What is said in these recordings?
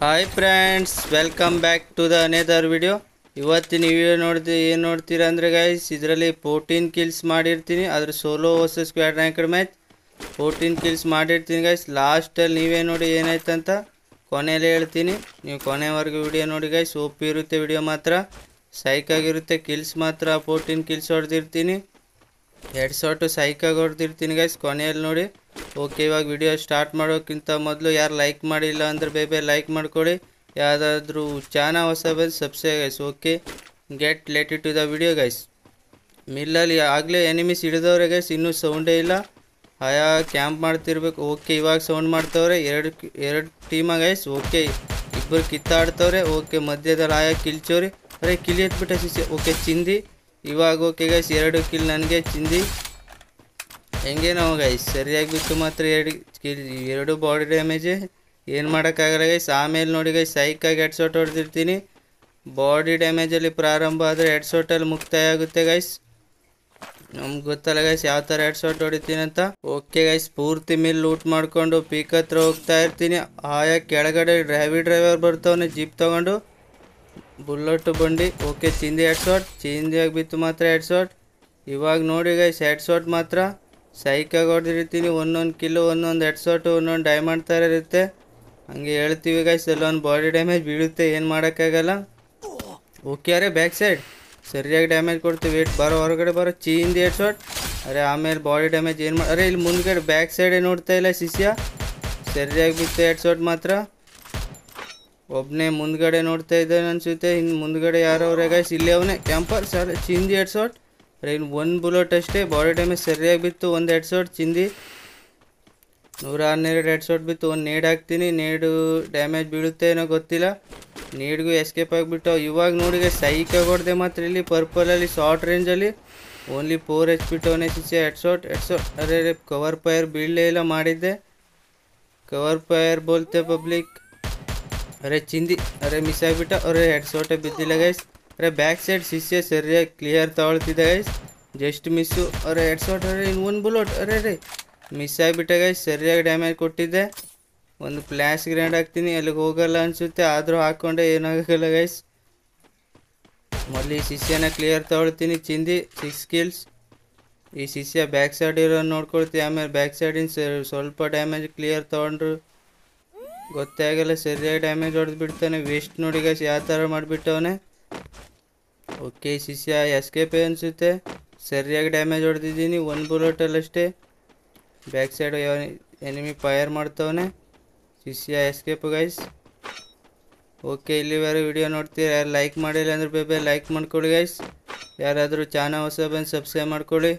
Hi friends, welcome back to the another video. ಇವತ್ತಿನ video ಏನು ನೋಡ್ತೀರಾ ಅಂದರೆ ಗೈಸ್, ಇದರಲ್ಲಿ 14 ಕಿಲ್ಸ್ ಮಾಡಿರ್ತೀನಿ. ಅದ್ರ solo versus squad ranked match 14 kills ಮಾಡಿರ್ತೀನಿ ಗೈಸ್. ಲಾಸ್ಟಲ್ಲಿ ನೀವೇ ನೋಡಿ ಏನಾಯ್ತಂತ ಕೊನೆಯಲ್ಲಿ ಹೇಳ್ತೀನಿ. ನೀವು ಕೊನೆವರೆಗೂ ವಿಡಿಯೋ ನೋಡಿ ಗೈಸ್. ಒಪ್ಪಿ ಇರುತ್ತೆ ವಿಡಿಯೋ, ಮಾತ್ರ ಸೈಕಾಗಿರುತ್ತೆ. ಕಿಲ್ಸ್ ಮಾತ್ರ 14 ಕಿಲ್ಸ್ ಹೊಡೆದಿರ್ತೀನಿ. ಹೆಡ್ ಶಾಟು ಸೈಕಾಗಿ ಹೊಡೆದಿರ್ತೀನಿ ಗೈಸ್. ಕೊನೆಯಲ್ಲಿ ನೋಡಿ. ಓಕೆ, ಇವಾಗ ವಿಡಿಯೋ ಸ್ಟಾರ್ಟ್ ಮಾಡೋಕ್ಕಿಂತ ಮೊದಲು ಯಾರು ಲೈಕ್ ಮಾಡಿಲ್ಲ ಅಂದರೆ ಬೇಬೆ ಲೈಕ್ ಮಾಡ್ಕೊಳ್ಳಿ. ಯಾವುದಾದ್ರೂ ಚಾನಲ್ ಹೊಸ ಬಂದು subscribe guys. Okay, get let to the video guys. ಮಿಲ್ಲಲ್ಲಿ ಆಗಲೇ ಎನಿಮೀಸ್ ಹಿಡಿದವ್ರೆ ಗೈಸ್, ಇನ್ನೂ ಸೌಂಡೇ ಇಲ್ಲ. ಆಯಾ ಕ್ಯಾಂಪ್ ಮಾಡ್ತಿರ್ಬೇಕು. ಓಕೆ, ಇವಾಗ ಸೌಂಡ್ ಮಾಡ್ತವ್ರೆ. ಎರಡು ಟೀಮ ಗೈಸ್. ಓಕೆ, ಇಬ್ಬರು ಕಿತ್ತಾಡ್ತವ್ರೆ. ಓಕೆ, ಮಧ್ಯದಲ್ಲಿ ಆಯಾ ಕಿಲ್ಚೋರಿ. ಅರೆ ಕಿಲ್ ಎತ್ಬಿಟ್ಟ ಸಿಸಿ. ಓಕೆ, ಚಿಂದಿ. ಇವಾಗ ಓಕೆ ಗೈಸ್, 2 ಕಿಲ್ ನನಗೆ. ಚಿಂದಿ ಹೆಂಗೆ ನಾವು ಗೈಸ್ ಸರಿಯಾಗಿ ಬಿತ್ತು ಮಾತ್ರ 2 ಬಾಡಿ ಡ್ಯಾಮೇಜ್. ಏನು ಮಾಡೋಕ್ಕಾಗಲ್ಲ ಗೈಸ್. ಆಮೇಲೆ ನೋಡಿ ಗೈಸ್, ಸೈಕಾಗಿ ಹೆಡ್ ಶಾಟ್ ಹೊಡೆದಿರ್ತೀನಿ. ಬಾಡಿ ಡ್ಯಾಮೇಜಲ್ಲಿ ಪ್ರಾರಂಭ ಆದರೆ ಹೆಡ್ ಶಾಟಲ್ಲಿ ಮುಕ್ತಾಯ ಆಗುತ್ತೆ ಗೈಸ್. ನಮ್ಗೆ ಗೊತ್ತಲ್ಲ ಗೈಸ್ ಯಾವ ಥರ ಹೆಡ್ ಶಾಟ್ ಹೊಡಿತೀನಿ ಅಂತ. ಓಕೆ ಗೈಸ್, ಪೂರ್ತಿ ಮಿಲ್ ಲೂಟ್ ಮಾಡಿಕೊಂಡು ಪೀಕ್ ಹತ್ರ ಹೋಗ್ತಾ ಇರ್ತೀನಿ. ಆಯಾ ಕೆಳಗಡೆ ಹೆವಿ ಡ್ರೈವರ್ ಬರ್ತಾವನೆ ಜೀಪ್ ತೊಗೊಂಡು, ಬುಲ್ಲಟ್ಟು ಬಂಡಿ. ಓಕೆ, ಚಿಂದಿ ಹೆಡ್ ಶಾಟ್. ಚಿಂದಿಯಾಗಿ ಬಿತ್ತು ಮಾತ್ರ ಹೆಡ್ ಶಾಟ್. ಇವಾಗ ನೋಡಿ ಗೈಸ್, ಹೆಡ್ ಶಾಟ್ ಮಾತ್ರ ಸೈಕಾಗಿ ಹೊಡೆದಿರ್ತೀನಿ. ಒಂದೊಂದು ಕಿಲ್ಲು, ಒಂದೊಂದು ಹೆಡ್ ಶಾಟು, ಒಂದೊಂದು ಡೈಮಂಡ್ ಥರ ಇರುತ್ತೆ. ಹಂಗೆ ಹೇಳ್ತೀವಿ ಗೈಸ್, ಅಲ್ಲೊಂದು ಬಾಡಿ ಡ್ಯಾಮೇಜ್ ಬೀಳುತ್ತೆ, ಏನು ಮಾಡೋಕ್ಕಾಗಲ್ಲ. ಓಕೆ, ಅರೆ ಬ್ಯಾಕ್ ಸೈಡ್ ಸರಿಯಾಗಿ ಡ್ಯಾಮೇಜ್ ಕೊಡ್ತೀವಿ. ವೇಟ್ ಬರೋ, ಹೊರಗಡೆ ಬರೋ. ಚಿಂದಿ ಹೆಡ್ ಶಾಟ್. ಅರೆ ಆಮೇಲೆ ಬಾಡಿ ಡ್ಯಾಮೇಜ್ ಏನು ಅರೆ ಇಲ್ಲಿ ಮುಂದ್ಗಡೆ ಬ್ಯಾಕ್ ಸೈಡೇ ನೋಡ್ತಾ ಇಲ್ಲ ಶಿಷ್ಯ. ಸರಿಯಾಗಿ ಬಿತ್ತು ಹೆಡ್ ಶಾಟ್ ಮಾತ್ರ. ಒಬ್ಬನೇ ಮುಂದ್ಗಡೆ ನೋಡ್ತಾ ಇದ್ದಾನೆ ಅನಿಸುತ್ತೆ. ಇನ್ನು ಮುಂದ್ಗಡೆ ಯಾರವ್ರೆ ಗೈಸ್? ಇಲ್ಲೇ ಅವನೇ ಕ್ಯಾಂಪರ್. ಸರ್ ಚಿಂದಿ ಹೆಡ್ ಶಾಟ್. ಅರೆ ಇನ್ನು 1 ಬುಲೆಟ್ ಅಷ್ಟೇ. ಬಾಡಿ ಡ್ಯಾಮೇಜ್ ಸರಿಯಾಗಿ ಬಿತ್ತು. 1 ಹೆಡ್ ಶಾಟ್ ಚಿಂದಿ. 112 ಹೆಡ್ ಶಾಟ್ ಬಿತ್ತು. 1 ನೇಡ್ ಹಾಕ್ತೀನಿ. ನೇಡು ಡ್ಯಾಮೇಜ್ ಬೀಳುತ್ತೆ ಏನೋ ಗೊತ್ತಿಲ್ಲ. ನೇಡ್ಗೂ ಎಸ್ಕೇಪ್ ಆಗಿಬಿಟ್ಟು. ಇವಾಗ ನೋಡಿ ಸೈಕಾಗಿ ಹೊಡೆದೆ ಮಾತ್ರ ಇಲ್ಲಿ ಪರ್ಪಲಲ್ಲಿ ಶಾರ್ಟ್ ರೇಂಜಲ್ಲಿ. ಓನ್ಲಿ 4 HP ಟೋನೆ ಸಿಸಿ. Head shot. ಅರೆ ಕವರ್ ಫೈರ್ ಬೀಳಲೇ ಇಲ್ಲ. ಮಾಡಿದ್ದೆ ಕವರ್ ಫೈರ್ ಬೋಲ್ತೆ ಪಬ್ಲಿಕ್. ಅರೆ ಚಿಂದಿ. ಅರೆ ಮಿಸ್ ಆಗಿಬಿಟ್ಟ. ಅರೆ ಹೆಡ್ ಶಾಟೇ ಬಿದ್ದಿಲ್ಲ ಗೈಸ್. ಅರೆ ಬ್ಯಾಕ್ ಸೈಡ್ ಶಿಷ್ಯ ಸರಿಯಾಗಿ ಕ್ಲಿಯರ್ ತಗೊಳ್ತಿದ್ದೆ ಗೈಸ್. Just miss. ಅರೆ ಹೆಡ್ ಶಾಟ್. ಅರೆ ಇನ್ನು 1 ಬುಲೆಟ್. ಅರೆ ಮಿಸ್ ಆಗಿಬಿಟ್ಟೆ ಗೈಸ್. ಸರಿಯಾಗಿ ಡ್ಯಾಮೇಜ್ ಕೊಟ್ಟಿದ್ದೆ. ಒಂದು ಫ್ಲ್ಯಾಶ್ ಗ್ರೆನೇಡ್ ಹಾಕ್ತೀನಿ. ಅಲ್ಲಿಗೆ ಹೋಗಲ್ಲ ಅನಿಸುತ್ತೆ, ಆದರೂ ಹಾಕ್ಕೊಂಡೆ ಏನಾಗಲ್ಲ ಗೈಸ್. ಮೊದಲು ಈ ಶಿಷ್ಯನ ಕ್ಲಿಯರ್ ತಗೊಳ್ತೀನಿ. ಚಿಂದಿ 6 ಕಿಲ್ಸ್. ಈ ಶಿಷ್ಯ ಬ್ಯಾಕ್ ಸೈಡ್ ಇರೋ ನೋಡ್ಕೊಳ್ತೀವಿ. ಆಮೇಲೆ ಬ್ಯಾಕ್ ಸೈಡಿನ ಸ್ವಲ್ಪ ಡ್ಯಾಮೇಜ್ ಕ್ಲಿಯರ್ ತೊಗೊಂಡ್ರು ಗೊತ್ತೇ ಆಗಲ್ಲ. ಸರಿಯಾಗಿ ಡ್ಯಾಮೇಜ್ ಹೊಡೆದು ಬಿಡ್ತಾನೆ. ವೇಸ್ಟ್ ನೋಡಿ ಗೈಸ್ ಯಾವ ಥರ ಮಾಡಿಬಿಟ್ಟವನೆ. ಓಕೆ, ಶಿಷ್ಯ ಎಸ್ಕೇಪೇ ಅನಿಸುತ್ತೆ. ಸರಿಯಾಗಿ ಡ್ಯಾಮೇಜ್ ಹೊಡೆದಿದ್ದೀನಿ 1 ಬುಲೆಟಲ್ಲಷ್ಟೇ. ಬ್ಯಾಕ್ ಸೈಡ್ ಎನಿಮಿ ಫೈರ್ ಮಾಡ್ತವನೆ. ಶಿಷ್ಯ ಎಸ್ಕೇಪ್ ಗೈಸ್. ಓಕೆ, ಇಲ್ಲಿವರೆಗೂ ವಿಡಿಯೋ ನೋಡ್ತೀರಾ. ಯಾರು ಲೈಕ್ ಮಾಡಿಲ್ಲ ಅಂದ್ರೆ ಬೇಬೆ ಲೈಕ್ ಮಾಡ್ಕೊಳ್ಳಿ ಗೈಸ್. ಯಾರಾದರೂ ಚಾನಲ್ ಹೊಸ ಬಂದು ಸಬ್ಸ್ಕ್ರೈಬ್ ಮಾಡ್ಕೊಳ್ಳಿ.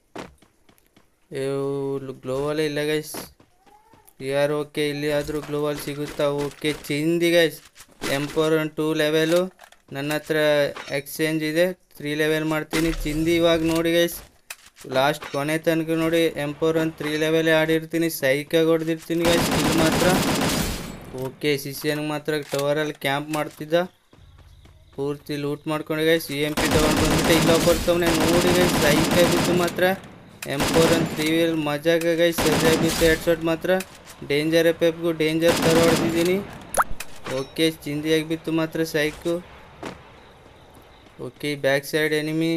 ಗ್ಲೋವಲ್ಲೇ ಇಲ್ಲ ಗೈಸ್ ಯಾರು. ಓಕೆ, ಇಲ್ಲಿ ಆದರೂ ಗ್ಲೋವಲ್ ಸಿಗುತ್ತಾ? ಓಕೆ, ಚಿಂದಿ ಗೈಸ್. M4 2 ಲೆವೆಲು ನನ್ನ ಹತ್ರ ಎಕ್ಸ್ಚೇಂಜ್ ಇದೆ. 3 ಲೆವೆಲ್ ಮಾಡ್ತೀನಿ. ಚಿಂದಿ ಇವಾಗ ನೋಡಿ ಗೈಸ್, ಲಾಸ್ಟ್ ಕೊನೆ ತನಕ ನೋಡಿ M4 3 ಲೆವೆಲೇ ಆಡಿರ್ತೀನಿ. ಸೈಕಾಗಿ ಹೊಡೆದಿರ್ತೀನಿ ಗೈಸ್. ಕಿಲ್ ಮಾತ್ರ. ಓಕೆ, ಶಿಷ್ಯನಿಗೆ ಮಾತ್ರ ಟವರಲ್ಲಿ ಕ್ಯಾಂಪ್ ಮಾಡ್ತಿದ್ದ. ಪೂರ್ತಿ ಲೂಟ್ ಮಾಡ್ಕೊಂಡು ಗೈಸ್. EMP ತಗೊಂಡು ಬಂದ್ಬಿಟ್ಟೆ. ಇಲ್ಲ ಬರ್ತವನೆ ನೋಡಿ ಗೈಸ್. ಸೈಕಾಗಿ ಬಿತ್ತು ಮಾತ್ರ M4 3 ಲೆವೆಲ್ ಮಜಾಗ ಗೈಸ್. ಸರಿಯಾಗಿ ಬಿತ್ತು ಹೆಡ್ ಶಾಟ್ ಮಾತ್ರ. ಡೇಂಜರ್ ಎಫೆಪ್ಗೂ ಡೇಂಜರ್ ಥರ ಹೊಡೆದಿದ್ದೀನಿ. ಓಕೆ, ಚಿಂದಿಯಾಗಿ ಬಿತ್ತು ಮಾತ್ರ ಸೈಕು. ಓಕೆ, ಬ್ಯಾಕ್ ಸೈಡ್ ಎನಿಮಿ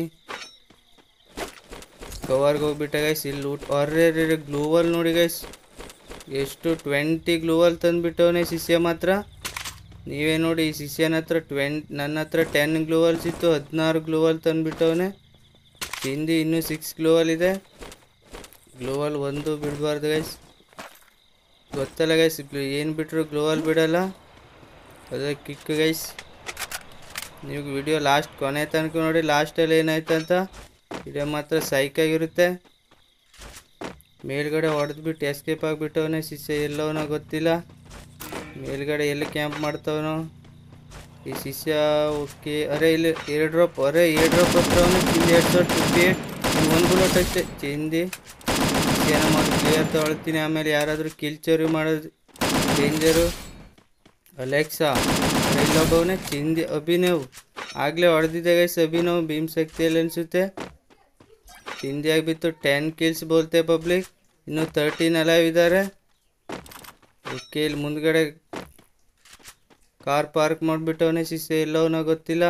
ಕವರ್ಗೆ ಹೋಗ್ಬಿಟ್ಟ ಗೈಸ್. ಇಲ್ಲಿ ಲೂಟ್. ಅರ್ರೆ ಗ್ಲೂವಲ್ ನೋಡಿ ಗೈಸ್, ಎಷ್ಟು 20 ಗ್ಲೂವಲ್ ತಂದುಬಿಟ್ಟವನೇ ಶಿಷ್ಯ ಮಾತ್ರ. ನೀವೇ ನೋಡಿ, ಈ ಶಿಷ್ಯನ ಹತ್ರ ನನ್ನ ಹತ್ರ 10 ಗ್ಲೂವಲ್ಸ್ ಇತ್ತು. 16 ಗ್ಲೂವಲ್ ತಂದುಬಿಟ್ಟವನೇ. ಚಿಂದಿ ಇನ್ನೂ 6 ಗ್ಲೂವಲ್ ಇದೆ. ಗ್ಲೋವಲ್ ಒಂದು ಬಿಡಬಾರ್ದು ಗೈಸ್. ಗೊತ್ತಲ್ಲ ಗೈಸ್, ಏನು ಬಿಟ್ಟರು ಗ್ಲೋವಲ್ ಬಿಡಲ್ಲ. ಅದೇ ಕಿಕ್ ಗೈಸ್. ನೀವು ವಿಡಿಯೋ ಲಾಸ್ಟ್ ಕೊನೆ ತನಕ ನೋಡಿ. ಲಾಸ್ಟಲ್ಲಿ ಏನಾಯ್ತು ಅಂತ. ವಿಡಿಯೋ ಮಾತ್ರ ಸೈಕಾಗಿರುತ್ತೆ. ಮೇಲ್ಗಡೆ ಹೊಡೆದ್ಬಿಟ್ಟು ಎಸ್ಕೇಪ್ ಆಗಿಬಿಟ್ಟವನೇ ಶಿಷ್ಯ. ಎಲ್ಲವನೋ ಗೊತ್ತಿಲ್ಲ. ಮೇಲ್ಗಡೆ ಎಲ್ಲಿ ಕ್ಯಾಂಪ್ ಮಾಡ್ತವನೋ ಈ ಶಿಷ್ಯ. ಓಕೆ, ಅರೆ ಇಲ್ಲಿ ಏರ್ ಡ್ರಾಪ್. ಅರೆ ಏರ್ ಡ್ರಾಪ್ ಹತ್ರ ಅವನು. ಚಿಂದಿ ಹೆಡ್ ಶಾಟ್ 58. 1 ಬುಲೆಟ್ ಅಷ್ಟೇ. ಚಿಂದಿ ಏನೋ ಮಾಡಿ ಕ್ಲಿಯರ್ ತೊಗೊಳ್ತೀನಿ. ಆಮೇಲೆ ಯಾರಾದರೂ ಕಿಲ್ ಚೋರಿ ಮಾಡೋದು ಡೇಂಜರು. ಅಲೆಕ್ಸಾ ಇಲ್ಲೊಬ್ಬವನೇ. ಚಿಂದಿ ಅಭಿನವ್ ಆಗಲೇ ಹೊಡೆದಿದ್ದೆ ಗೈಸ್. ಅಭಿನವ್ ಭೀಮ್ ಶಕ್ತಿಯಲ್ಲಿ ಅನಿಸುತ್ತೆ. ಚಿಂದಿಯಾಗಿ ಬಿತ್ತು. 10 ಕಿಲ್ಸ್ ಬೋಲ್ತೆ ಪಬ್ಲಿಕ್. ಇನ್ನೂ 13 ಅಲೈವ್ ಇದ್ದಾರೆ. ಓಕೆ, ಇಲ್ಲಿ ಮುಂದ್ಗಡೆ ಕಾರ್ ಪಾರ್ಕ್ ಮಾಡಿಬಿಟ್ಟವನೇ ಶಿಷ್ಯ ಎಲ್ಲವನ ಗೊತ್ತಿಲ್ಲ.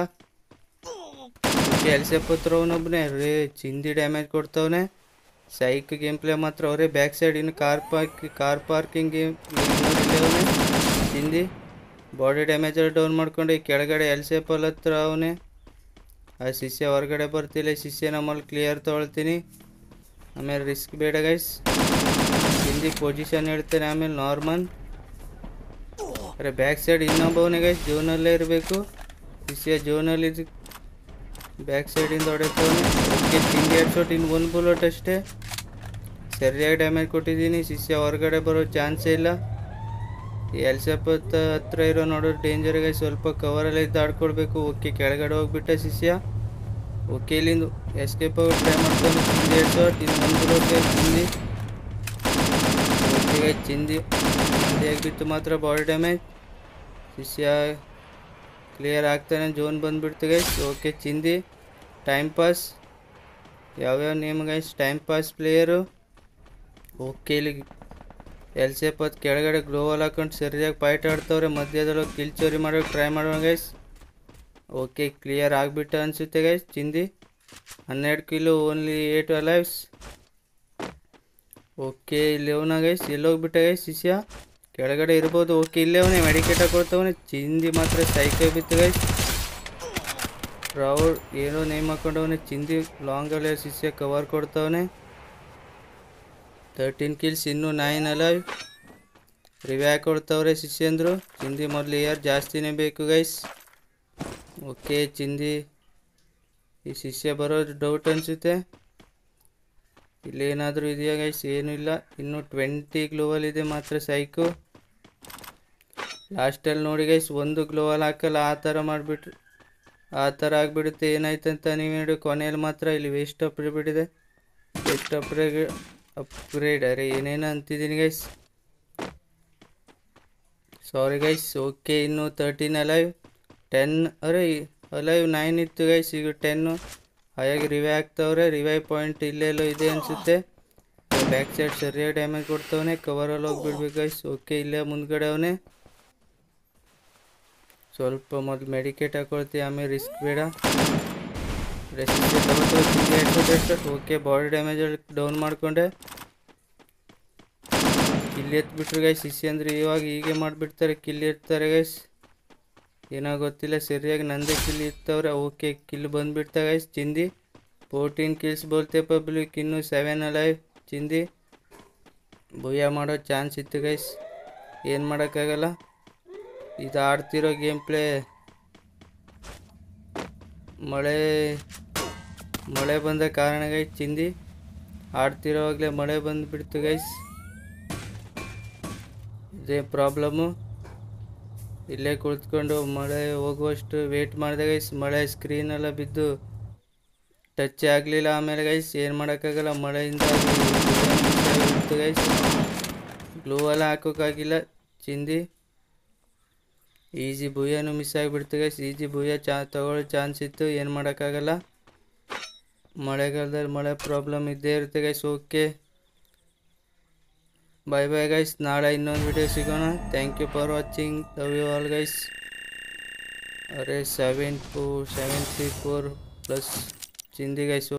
ಎಲ್ ಸೇಪ್ ಹತ್ರ ಅವನೊಬ್ಬನೇ ರೇ ಚಿಂದಿ ಡ್ಯಾಮೇಜ್ ಕೊಡ್ತವನೆ. ಸೈಕ್ ಗೇಮ್ ಪ್ಲೇ ಮಾತ್ರ ಅವರೇ ಬ್ಯಾಕ್ ಸೈಡ್ ಇನ್ನು ಕಾರ್ ಪಾರ್ಕಿಂಗ್ ಗೇಮ್ ಚಿಂದಿ ಬಾಡಿ ಡ್ಯಾಮೇಜ್ ಡೌನ್ ಮಾಡ್ಕೊಂಡು ಈ ಕೆಳಗಡೆ ಎಲ್ ಸೇಪಲ್ಲಿ ಹತ್ರ ಅವನೇ. ಆ ಶಿಷ್ಯ ಹೊರಗಡೆ ಬರ್ತಿಲ್ಲ. ಶಿಷ್ಯ ನಮ್ಮಲ್ಲಿ ಕ್ಲಿಯರ್ ತೊಗೊಳ್ತೀನಿ. ಆಮೇಲೆ ರಿಸ್ಕ್ ಬೇಡ ಗೈಸ್. ಚಿಂದಿ ಪೊಸಿಷನ್ ಹೇಳ್ತೇನೆ. ಆಮೇಲೆ ನಾರ್ಮಲ್ ಅರೆ ಬ್ಯಾಕ್ ಸೈಡ್ ಇನ್ನೊಬ್ಬವನೇ ಗೈಸ್ ಜೋನಲ್ಲೇ ಇರಬೇಕು. ಶಿಷ್ಯ ಜೋನಲ್ಲಿ ಬ್ಯಾಕ್ ಸೈಡಿಂದ ಹೊಡೆತವನೆ. ಓಕೆ ಚಿಂದಿ ಹೆಡ್ಶಾಟ್ ಇನ್ನು ಒಂದು ಬುಲೆಟ್ ಅಷ್ಟೇ. ಸರಿಯಾಗಿ ಡ್ಯಾಮೇಜ್ ಕೊಟ್ಟಿದ್ದೀನಿ. ಶಿಷ್ಯ ಹೊರಗಡೆ ಬರೋ ಚಾನ್ಸೇ ಇಲ್ಲ. ಈ ಎಲ್ ಸೇಪ್ ಹತ್ರ ಇರೋ ನೋಡೋದು ಡೇಂಜರ್ ಗೈಸ್. ಸ್ವಲ್ಪ ಕವರಲ್ಲಿ ಇದ್ದು ಆಡ್ಕೊಳ್ಬೇಕು. ಓಕೆ ಕೆಳಗಡೆ ಹೋಗ್ಬಿಟ್ಟ ಶಿಷ್ಯ. ಓಕೆ ಇಲ್ಲಿಂದ ಎಸ್ಕೇಪ್ ಆಗಿ ಟ್ರೈ ಮಾಡ್ತಾನೆ. ಚಿಂದಿ ಹೆಡ್ಶಾಟ್ ಇನ್ನು ಒಂದು ಬುಲೆಟ್ ಚಿಂದಿ. ಓಕೆ ಚಿಂದಿ ಆಗಿಬಿತ್ತು ಮಾತ್ರ ಬಾಡಿ ಡ್ಯಾಮೇಜ್. ಶಿಷ್ಯ ಕ್ಲಿಯರ್ ಆಗ್ತಾನೆ. ಜೋನ್ ಬಂದುಬಿಡ್ತು ಗೈಸ್. ಓಕೆ ಚಿಂದಿ ಟೈಮ್ ಪಾಸ್ ಯಾವ್ಯಾವ name guys time pass player. Okay ಇಲ್ಲಿ ಎಲ್ ಸೇಪ್ ಅದು ಕೆಳಗಡೆ ಗ್ಲೋವಲ್ ಹಾಕೊಂಡು ಸರಿಯಾಗಿ ಫೈಟ್ ಆಡ್ತವ್ರೆ. ಮಧ್ಯದಲ್ಲೋಗಿ ಕಿಲ್ ಚೋರಿ ಮಾಡೋಕೆ ಟ್ರೈ ಮಾಡೋಣ ಗೈಸ್. ಓಕೆ ಕ್ಲಿಯರ್ ಆಗಿಬಿಟ್ಟು ಅನಿಸುತ್ತೆ ಗೈಸ್. ಚಿಂದಿ 12 ಕಿಲು ಓನ್ಲಿ 8 ಅಲೈವ್ಸ್. ಓಕೆ ಇಲ್ಲಿ ಅವನ ಗೈಸ್ ಎಲ್ಲೋಗ್ಬಿಟ್ಟ ಗೈಸ್ ಶಿಷ್ಯ ಕೆಳಗಡೆ ಇರ್ಬೋದು. ಓಕೆ ಇಲ್ಲೇ ಅವನೇ ಮೆಡಿಕೇಟ್ ಹಾಕೊಳ್ತವನೆ. ಚಿಂದಿ ಮಾತ್ರ ಸೈಕಲ್ ಬಿತ್ತು ಗೈಸ್. ರೌಡ್ ಏನೋ ನೇಮ್ ಹಾಕೊಂಡವನೇ. ಚಿಂದಿ ಲಾಂಗಲ್ಲೇ ಶಿಷ್ಯ ಕವರ್ ಕೊಡ್ತವನೆ. 13 ಕಿಲ್ಸ್ ಇನ್ನೂ 9 ಅಲೈವ್. ರಿವ್ಯಾಕ್ ಕೊಡ್ತವ್ರೆ ಶಿಷ್ಯಂದ್ರು. ಚಿಂದಿ ಮೊದಲು ಇಯರ್ ಜಾಸ್ತಿನೇ ಬೇಕು ಗೈಸ್. ಓಕೆ ಚಿಂದಿ ಈ ಶಿಷ್ಯ ಬರೋದು ಡೌಟ್ ಅನಿಸುತ್ತೆ. ಇಲ್ಲೇನಾದರೂ ಇದೆಯಾ ಗೈಸ್? ಏನೂ ಇಲ್ಲ. ಇನ್ನೂ 20 ಗ್ಲೋವಲ್ ಇದೆ ಮಾತ್ರ ಸೈಕು. ಲಾಸ್ಟಲ್ಲಿ ನೋಡಿ ಗೈಸ್ ಒಂದು ಗ್ಲೋವಲ್ ಹಾಕಲ್ಲ ಆ ಥರ ಮಾಡಿಬಿಟ್ರು. ಆ ಥರ ಆಗಿಬಿಡುತ್ತೆ. ಏನಾಯ್ತಂತ ನೀವು ನೋಡಿ ಕೊನೆಯಲ್ಲಿ ಮಾತ್ರ ಇಲ್ಲಿ ವೇಸ್ಟ್ ಅಪ್ಗ್ರೇಡ್ ವೇಸ್ಟ್ ಅಪ್ಗ್ರೇಡ್ ಅರೆ ಏನೇನೋ ಅಂತಿದ್ದೀನಿ ಗೈಸ್. Sorry guys. ಓಕೆ ಇನ್ನು 13 ಅಲೈವ್ 10 ಅರೆ ಅಲೈವ್ 9 ಇತ್ತು ಗೈಸ್. ಈಗ 10 ಹಾಗಾಗಿ ರಿವೈ ಆಗ್ತವ್ರೆ. ರಿವೈ ಪಾಯಿಂಟ್ ಇಲ್ಲೆಲ್ಲೋ ಇದೆ ಅನಿಸುತ್ತೆ. ಬ್ಯಾಕ್ ಸೈಡ್ ಸರಿಯಾಗಿ ಡ್ಯಾಮೇಜ್ ಕೊಡ್ತವನೆ. ಕವರಲ್ಲಿ ಹೋಗ್ಬಿಡ್ಬೇಕು ಗೈಸ್. ಓಕೆ ಇಲ್ಲೇ ಮುಂದ್ಗಡೆ ಅವನೇ. ಸ್ವಲ್ಪ ಮೊದಲು ಮೆಡಿಕೇಟ್ ಹಾಕೊಳ್ತೀವಿ ಆಮೇಲೆ ರಿಸ್ಕ್ ಬೇಡ. ಓಕೆ ಬಾಡಿ ಡ್ಯಾಮೇಜ್ ಡೌನ್ ಮಾಡಿಕೊಂಡೆ. ಕಿಲ್ ಎತ್ಬಿಟ್ರು ಗೈಸ್. ಶಿಷ್ಯ ಅಂದರೆ ಇವಾಗ ಹೀಗೆ ಮಾಡಿಬಿಡ್ತಾರೆ. ಕಿಲ್ ಎತ್ತಾರೆ ಗೈಸ್. ಏನೋ ಗೊತ್ತಿಲ್ಲ ಸರಿಯಾಗಿ ನಂದೇ ಕಿಲ್ ಇರ್ತವ್ರೆ. ಓಕೆ ಕಿಲ್ ಬಂದುಬಿಡ್ತಾ ಗೈಸ್. ಚಿಂದಿ 14 ಕಿಲ್ಸ್ ಬೋಲ್ತೆ ಪಬ್ಲಿಕ್. ಇನ್ನೂ 7 ಅಲೈವ್. ಚಿಂದಿ ಭೂಯ ಮಾಡೋ ಚಾನ್ಸ್ ಇತ್ತು ಗೈಸ್. ಏನು ಮಾಡೋಕ್ಕಾಗಲ್ಲ. ಇದು ಆಡ್ತಿರೋ ಗೇಮ್ ಪ್ಲೇ ಮಳೆ ಬಂದ ಕಾರಣ ಗೈಸ್. ಚಿಂದಿ ಆಡ್ತಿರೋವಾಗಲೇ ಮಳೆ ಬಂದುಬಿಡ್ತು ಗೈಸ್. ಇದೇ ಪ್ರಾಬ್ಲಮ್ಮು. ಇಲ್ಲೇ ಕುಳಿತುಕೊಂಡು ಮಳೆ ಹೋಗುವಷ್ಟು ವೇಟ್ ಮಾಡಿದೆ ಗೈಸ್. ಮಳೆ ಸ್ಕ್ರೀನೆಲ್ಲ ಬಿದ್ದು ಟಚ್ ಆಗಲಿಲ್ಲ. ಆಮೇಲೆ ಗೈಸ್ ಏನು ಮಾಡೋಕ್ಕಾಗಲ್ಲ ಮಳೆಯಿಂದ ಬಿಡ್ತು ಗೈಸ್. ಗ್ಲೂ ಎಲ್ಲ ಹಾಕೋಕ್ಕಾಗಿಲ್ಲ. ಚಿಂದಿ ಈಸಿ ಭೂಯನೂ ಮಿಸ್ ಆಗಿಬಿಡ್ತು ಗೈಸ್. ಈಸಿ ಭೂಯ ತಗೊಳ್ಳೋ ಚಾನ್ಸ್ ಇತ್ತು. ಏನು ಮಾಡೋಕ್ಕಾಗಲ್ಲ. ಮಳೆಗಾಲದಲ್ಲಿ ಮಳೆ ಪ್ರಾಬ್ಲಮ್ ಇದ್ದೇ ಇರುತ್ತೆ guys. Okay bye bye guys. ನಾಳೆ ಇನ್ನೊಂದು ವಿಡಿಯೋ ಸಿಗೋಣ. Thank you for watching. Love you all guys. ಅರೆ 734 ಪ್ಲಸ್ ಚಿಂದಿ ಗೈಸ್.